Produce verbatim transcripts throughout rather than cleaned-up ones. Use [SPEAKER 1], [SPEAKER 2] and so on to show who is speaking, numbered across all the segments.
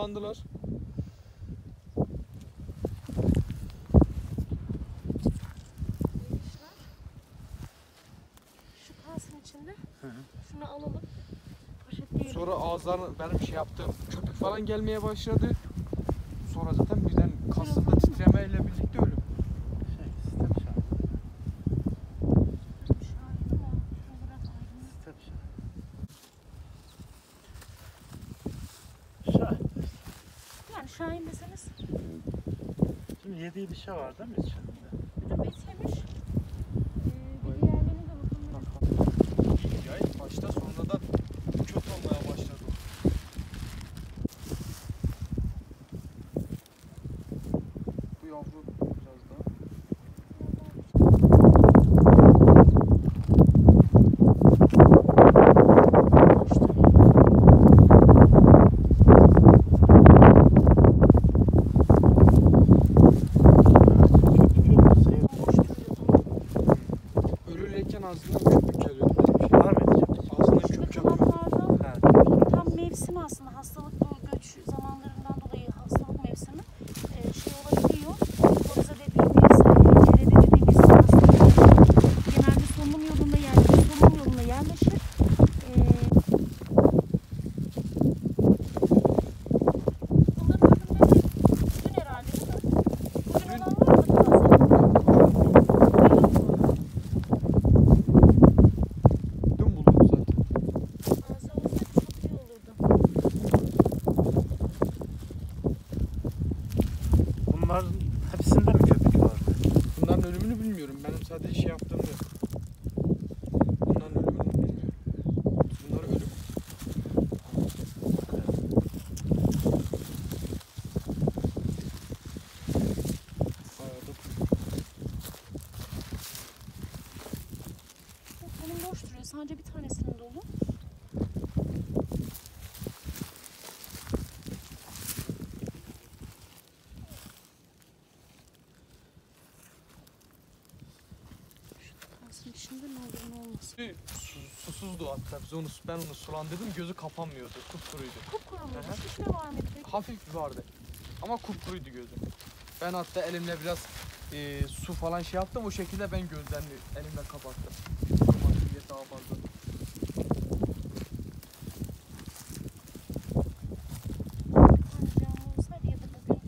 [SPEAKER 1] sulandılar.
[SPEAKER 2] Şu kalsın içinde.
[SPEAKER 1] Hı hı.
[SPEAKER 2] Şunu alalım. Poşetleyelim.
[SPEAKER 1] Sonra ağızlarına benim şey yaptım. Köpük falan gelmeye başladı. Sonra zaten birden kasında titremeyle birlikte ölüm.
[SPEAKER 3] Şey, sistem şahı.
[SPEAKER 2] Şahit ama şuralara ayrılmış.
[SPEAKER 3] Sistem şahı. Şahit.
[SPEAKER 2] Yani şahin deseniz.
[SPEAKER 3] Şimdi yediği bir şey var değil mi içinde?
[SPEAKER 2] Müdür et yemiş. Ee, bir diğerlerine de bakalım.
[SPEAKER 1] Yayın başta sonradan kötü olmaya başladı. Bu yavru biraz daha. Ölürken ağzından köpük geliyordu benim şey.
[SPEAKER 3] Var mıydı köpük?
[SPEAKER 1] Ağzından köpük yapıyor.
[SPEAKER 2] Kanatlarda
[SPEAKER 3] Ha,
[SPEAKER 2] tam mevsim aslında hastalık bu göç zamanlarından dolayı hastalık mevsimi e, şey olabiliyor. Koriza dediğimiz, e, cerede dediğimiz hastalık genelde solunum yolunda yerleşir. Solunum yoluna yerleşir. E, bunların ölümleri dün herhalde değil mi? Bugün olan var mı hastalıktan?
[SPEAKER 1] Dün bulduk zaten.
[SPEAKER 2] Ağzı olsaydı çok iyi olurdu.
[SPEAKER 3] bunların hepsinde mi köpük vardı?
[SPEAKER 1] Bunların ölümünü bilmiyorum. Benim sadece şey yaptığımda. Bunların ölümünü bilmiyorum. Bunlar ölüm. Bayağı da
[SPEAKER 2] Onun boş duruyor. Sadece bir tanesinin dolu. Şu kalsın içinde ne olur ne olmaz.
[SPEAKER 1] Bir su, susuzdu hatta. Biz onu, ben onu sulandırdım. Gözü kapanmıyordu. Kupkuruydu.
[SPEAKER 2] Kupkuru muymuş?
[SPEAKER 1] Aha.
[SPEAKER 2] Hiç mi var mıydı peki?
[SPEAKER 1] Hafif vardı. Ama kupkuruydu gözü. Ben hatta elimle biraz e, su falan şey yaptım. O şekilde ben gözlerini elimle kapattım. Kapattım diye daha fazla.
[SPEAKER 2] Hani canlı olsaydı ya da bugün.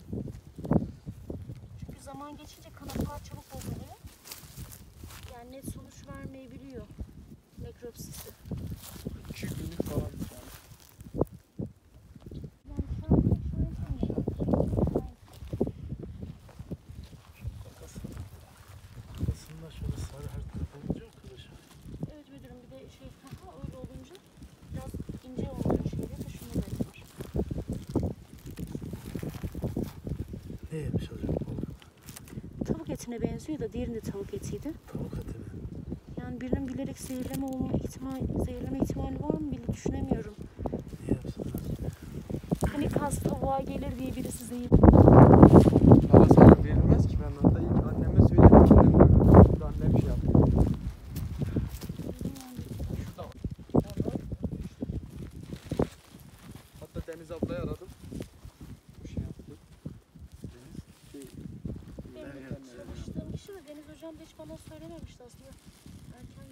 [SPEAKER 2] Çünkü zaman geçince kanatlar çabuk bozuluyor. Yani net sonuç vermeyebiliyor. Nekropsisi.
[SPEAKER 1] iki günlük falan yani.
[SPEAKER 2] Yani şu an pek şöyle değil.
[SPEAKER 3] Arkasında, arkasında şöyle sarı her taraf olunca arkadaşlar.
[SPEAKER 2] Evet müdürüm bir de şey haha öyle olunca biraz ince onların şeyleri de şunu da var.
[SPEAKER 3] Ne yemiş acaba?
[SPEAKER 2] Tavuk etine benziyor da diğerinde tavuk etiydi.
[SPEAKER 3] Tavuk eti mi?
[SPEAKER 2] Yani birinin bilerek zehirleme olma ihtimal, zehirleme ihtimali var mı bile düşünemiyorum.
[SPEAKER 3] Niye yapsınlar?
[SPEAKER 2] Hani kas tavuğa gelir diye birisi zehir.
[SPEAKER 1] Para sana verilmez ki. Ben hatta ilk anneme söyledim. Annem, şimdi annem şey yaptı. Şurada var. Hatta Deniz ablayı aradım. Bu şey yaptı. Deniz şey...
[SPEAKER 2] Benim çalıştığım kişi de Deniz hocam da hiç bana söylememişti aslında. Erken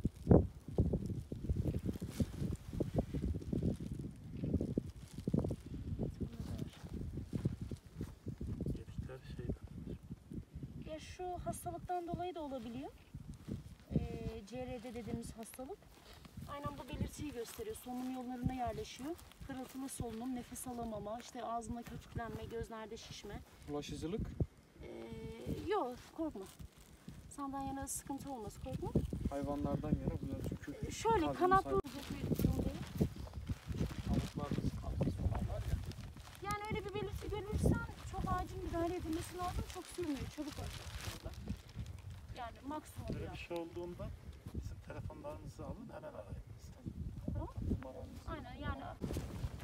[SPEAKER 3] Yedikleri şeyden.
[SPEAKER 2] ya şu hastalıktan dolayı da olabiliyor. Ee, C R D dediğimiz hastalık. Aynen bu belirtiyi gösteriyor. Solunum yollarına yerleşiyor. Hırıltılı solunum, nefes alamama, işte ağzında köpüklenme, gözlerde şişme.
[SPEAKER 1] Bulaşıcılık.
[SPEAKER 2] Ee, yok korkma. Senden yana sıkıntı olmaz korkma.
[SPEAKER 1] Hayvanlardan yana bunlar çünkü
[SPEAKER 2] Ee, şöyle
[SPEAKER 1] kalbimiz
[SPEAKER 2] kanatlı
[SPEAKER 1] hayvan-
[SPEAKER 2] olacak bir durum değil.
[SPEAKER 1] tavuklarımız kalbimiz falan var ya.
[SPEAKER 2] Yani öyle bir belirti görürsen çok acil müdahale edilmesi lazım. Çok sürmüyor. Çabuk başlıyor. Yani maksimum
[SPEAKER 3] Böyle
[SPEAKER 2] ya.
[SPEAKER 3] bir şey olduğunda bizim telefonlarımızı alın hemen arayın.
[SPEAKER 2] Tamam. Aynen yani